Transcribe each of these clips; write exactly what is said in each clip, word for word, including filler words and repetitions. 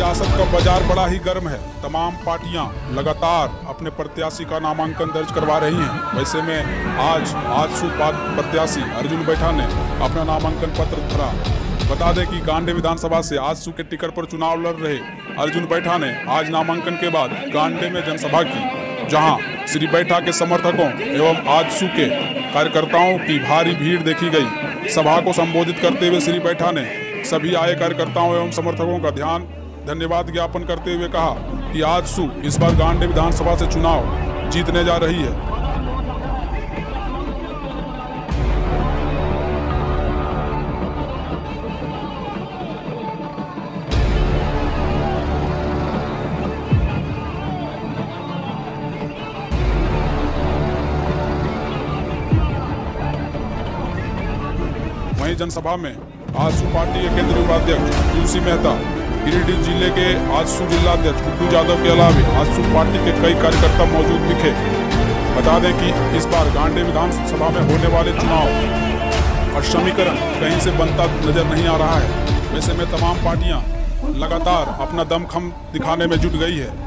सियासत का बाजार बड़ा ही गर्म है। तमाम पार्टियां लगातार अपने प्रत्याशी का नामांकन दर्ज करवा रही हैं। वैसे में आज आजसू प्रत्याशी अर्जुन बैठा ने अपना नामांकन पत्र भरा। बता दें कि गांडे विधानसभा से आजसू के टिकट पर चुनाव लड़ रहे अर्जुन बैठा ने आज नामांकन के बाद गांडे में जनसभा की, जहां श्री बैठा के समर्थकों एवं आजसू के कार्यकर्ताओं की भारी भीड़ देखी गई। सभा को संबोधित करते हुए श्री बैठा ने सभी आए कार्यकर्ताओं एवं समर्थकों का ध्यान धन्यवाद ज्ञापन करते हुए कहा कि आजसू इस बार गांडे विधानसभा से चुनाव जीतने जा रही है। वहीं जनसभा में आजसू पार्टी के केंद्रीय उपाध्यक्ष यूसी मेहता, गिरिडीह जिले के आजसू जिलाध्यक्ष गुड्डू यादव के अलावा आजसू पार्टी के कई कार्यकर्ता मौजूद दिखे। बता दें कि इस बार गांडे विधानसभा में होने वाले चुनाव और समीकरण कहीं से बनता नजर नहीं आ रहा है। वैसे में तमाम पार्टियां लगातार अपना दमखम दिखाने में जुट गई है।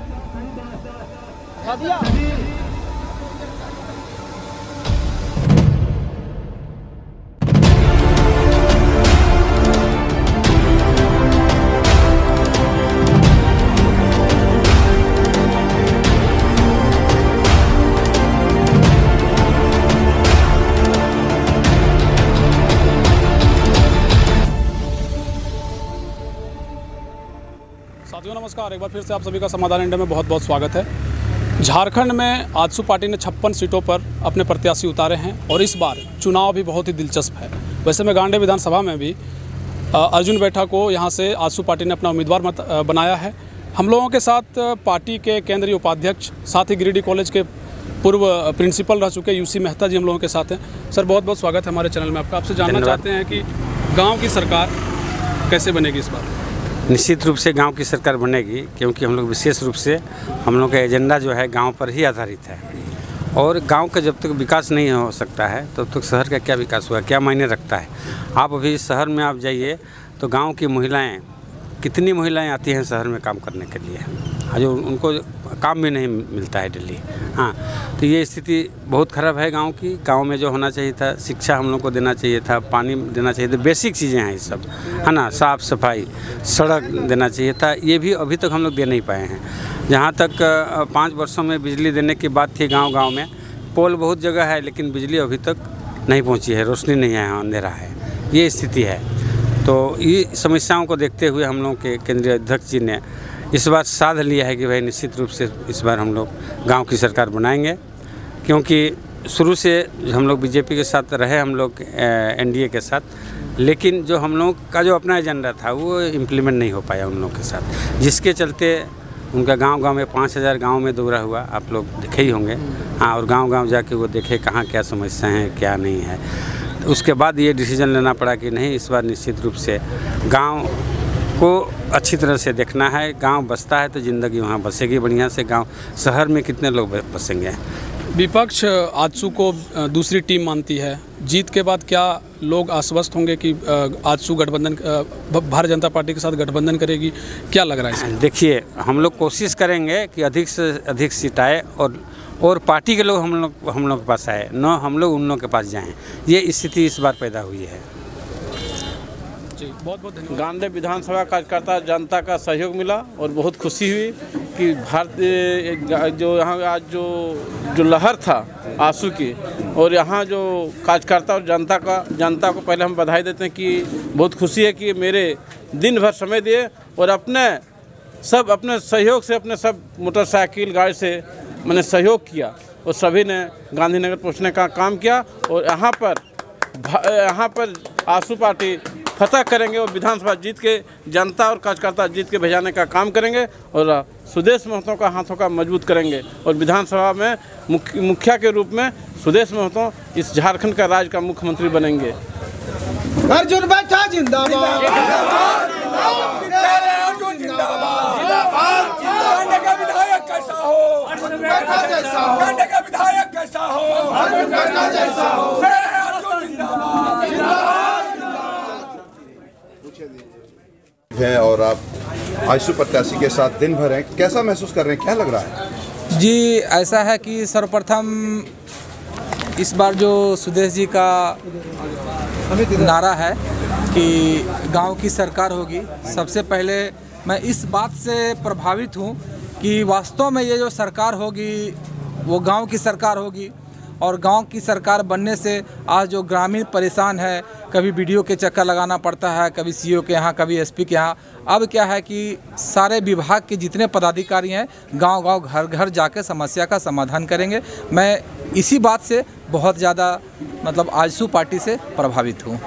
साथियों नमस्कार, एक बार फिर से आप सभी का समाधान इंडिया में बहुत बहुत स्वागत है। झारखंड में आजसू पार्टी ने छप्पन सीटों पर अपने प्रत्याशी उतारे हैं और इस बार चुनाव भी बहुत ही दिलचस्प है। वैसे में गांडे विधानसभा में भी अर्जुन बैठा को यहां से आजसू पार्टी ने अपना उम्मीदवार मत बनाया है। हम लोगों के साथ पार्टी के केंद्रीय उपाध्यक्ष, साथ ही गिरिडीह कॉलेज के पूर्व प्रिंसिपल रह चुके यूसी मेहता जी हम लोगों के साथ हैं। सर बहुत बहुत स्वागत है हमारे चैनल में आपका। आपसे जानना चाहते हैं कि गाँव की सरकार कैसे बनेगी इस बार? निश्चित रूप से गांव की सरकार बनेगी, क्योंकि हम लोग विशेष रूप से हम लोग का एजेंडा जो है गांव पर ही आधारित है। और गांव का जब तक विकास नहीं हो सकता है तब तक शहर का क्या विकास हुआ, क्या मायने रखता है। आप अभी शहर में आप जाइए तो गांव की महिलाएं, कितनी महिलाएं आती हैं शहर में काम करने के लिए, जो उनको काम भी नहीं मिलता है डेली। हाँ, तो ये स्थिति बहुत ख़राब है गांव की। गांव में जो होना चाहिए था, शिक्षा हम लोग को देना चाहिए था, पानी देना चाहिए था, बेसिक चीज़ें हैं ये सब, है ना, साफ़ सफाई, सड़क देना चाहिए था, ये भी अभी तक हम लोग दे नहीं पाए हैं। जहाँ तक पाँच वर्षों में बिजली देने की बात थी गाँव गाँव में, पोल बहुत जगह है लेकिन बिजली अभी तक नहीं पहुँची है, रोशनी नहीं है, अंधेरा है, ये स्थिति है। तो ये समस्याओं को देखते हुए हम लोग के केंद्रीय अध्यक्ष जी ने इस बार साध लिया है कि भाई निश्चित रूप से इस बार हम लोग गांव की सरकार बनाएंगे, क्योंकि शुरू से हम लोग बीजेपी के साथ रहे, हम लोग एनडीए के साथ, लेकिन जो हम लोग का जो अपना एजेंडा था वो इम्प्लीमेंट नहीं हो पाया उन लोग के साथ, जिसके चलते उनका गांव-गांव में पाँच हज़ार गाँव में दौरा हुआ, आप लोग देखे ही होंगे। हाँ, और गांव-गांव जाके वो देखे कहाँ क्या समस्याएं हैं, क्या नहीं है। उसके बाद ये डिसीजन लेना पड़ा कि नहीं, इस बार निश्चित रूप से गांव को अच्छी तरह से देखना है। गांव बसता है तो ज़िंदगी वहाँ बसेगी बढ़िया से। गांव शहर में कितने लोग बसेंगे। विपक्ष आजसू को दूसरी टीम मानती है। जीत के बाद क्या लोग आश्वस्त होंगे कि आजसू गठबंधन, भारतीय जनता पार्टी के साथ गठबंधन करेगी? क्या लग रहा है? देखिए, हम लोग कोशिश करेंगे कि अधिक से अधिक सीट आए और और पार्टी के लोग हम लोग हम लोग के पास आए, न हम लोग उन लोग के पास जाएं। ये स्थिति इस बार पैदा हुई है। जी बहुत बहुत धन्यवाद। गांडे विधानसभा कार्यकर्ता जनता का सहयोग मिला और बहुत खुशी हुई कि भारतीय जो यहाँ आज जो जो लहर था आजसू की, और यहाँ जो कार्यकर्ता और जनता का जनता को पहले हम बधाई देते हैं कि बहुत खुशी है कि मेरे दिन भर समय दिए और अपने सब अपने सहयोग से अपने सब मोटरसाइकिल गाड़ी से मैंने सहयोग किया और सभी ने गांधीनगर पहुँचने का काम किया। और यहाँ पर यहाँ पर आजसू पार्टी फतह करेंगे और विधानसभा जीत के जनता और कार्यकर्ता जीत के भेजाने का काम करेंगे और सुदेश महतो का हाथों का मजबूत करेंगे और विधानसभा में मुख्य मुखिया के रूप में सुदेश महतो इस झारखंड का राज्य का मुख्यमंत्री बनेंगे। अर्जुन बैठा जिंदाबाद, गांडे का विधायक कैसा हो, अर्जुन बैठा जैसा हो, गांडे का विधायक कैसा हो, अर्जुन बैठा जैसा हो, अर्जुन जिंदाबाद। है और आप आजसू प्रत्याशी के साथ दिन भर हैं, कैसा महसूस कर रहे हैं, क्या लग रहा है? जी ऐसा है कि सर्वप्रथम इस बार जो सुदेश जी का नारा है कि गांव की सरकार होगी, सबसे पहले मैं इस बात से प्रभावित हूं कि वास्तव में ये जो सरकार होगी वो गांव की सरकार होगी। और गांव की सरकार बनने से आज जो ग्रामीण परेशान है, कभी बीडीओ के चक्कर लगाना पड़ता है, कभी सीईओ के यहाँ, कभी एसपी के यहाँ, अब क्या है कि सारे विभाग के जितने पदाधिकारी हैं गांव-गांव, घर-घर जाकर समस्या का समाधान करेंगे। मैं इसी बात से बहुत ज़्यादा मतलब आजसू पार्टी से प्रभावित हूँ।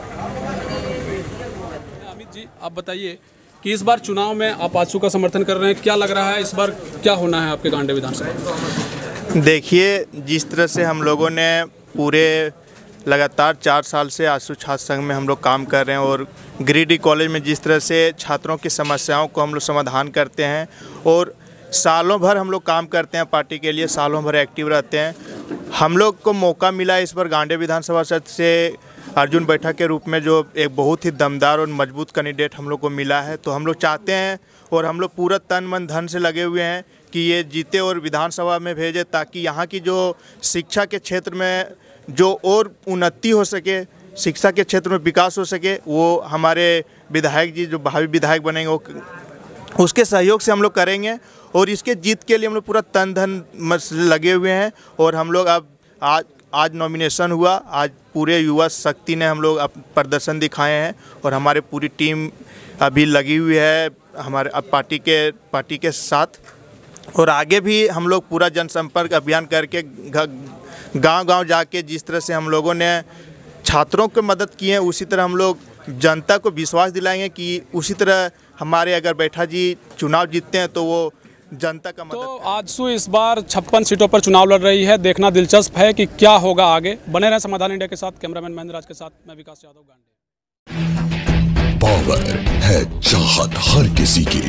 अमित जी, आप बताइए कि इस बार चुनाव में आप आजसू का समर्थन कर रहे हैं, क्या लग रहा है इस बार क्या होना है आपके गांडे विधानसभा? देखिए, जिस तरह से हम लोगों ने पूरे लगातार चार साल से आजसू छात्र संघ में हम लोग काम कर रहे हैं और गिरिडीह कॉलेज में जिस तरह से छात्रों की समस्याओं को हम लोग समाधान करते हैं और सालों भर हम लोग काम करते हैं पार्टी के लिए, सालों भर एक्टिव रहते हैं। हम लोग को मौका मिला इस बार गांडे विधानसभा क्षेत्र से अर्जुन बैठा के रूप में जो एक बहुत ही दमदार और मजबूत कैंडिडेट हम लोग को मिला है, तो हम लोग चाहते हैं और हम लोग पूरा तन मन धन से लगे हुए हैं कि ये जीते और विधानसभा में भेजे, ताकि यहाँ की जो शिक्षा के क्षेत्र में जो और उन्नति हो सके, शिक्षा के क्षेत्र में विकास हो सके, वो हमारे विधायक जी जो भावी विधायक बनेंगे वो उसके सहयोग से हम लोग करेंगे। और इसके जीत के लिए हम लोग पूरा तन धन लगे हुए हैं। और हम लोग अब आज आज नॉमिनेशन हुआ, आज पूरे युवा शक्ति ने हम लोग अब प्रदर्शन दिखाए हैं और हमारे पूरी टीम अभी लगी हुई है हमारे अब पार्टी के पार्टी के साथ। और आगे भी हम लोग पूरा जनसंपर्क अभियान करके गांव-गांव जाके जिस तरह से हम लोगों ने छात्रों को मदद की है, उसी तरह हम लोग जनता को विश्वास दिलाएंगे कि उसी तरह हमारे अगर बैठा जी चुनाव जीतते हैं तो वो जनता का मदद। तो आजसू इस बार छप्पन सीटों पर चुनाव लड़ रही है, देखना दिलचस्प है कि क्या होगा आगे। बने रहें समाधान इंडिया के साथ। कैमरामैन महेंद्र राज के साथ मैं विकास यादव, गांडे। पावर है चाहत हर किसी की,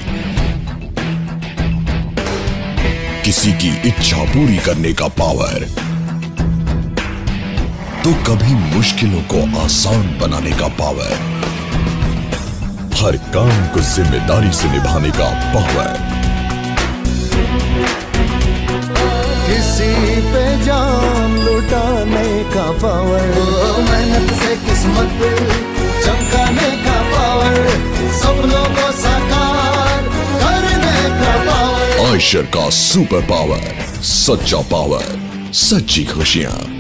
किसी की इच्छा पूरी करने का पावर, तो कभी मुश्किलों को आसान बनाने का पावर, हर काम को जिम्मेदारी से निभाने का पावर, किसी पे जान लुटाने का पावर, मेहनत से किस्मत चमकाने का पावर, सपनों को साकार करने का पावर। आयशर का सुपर पावर, सच्चा पावर, सच्ची खुशियां।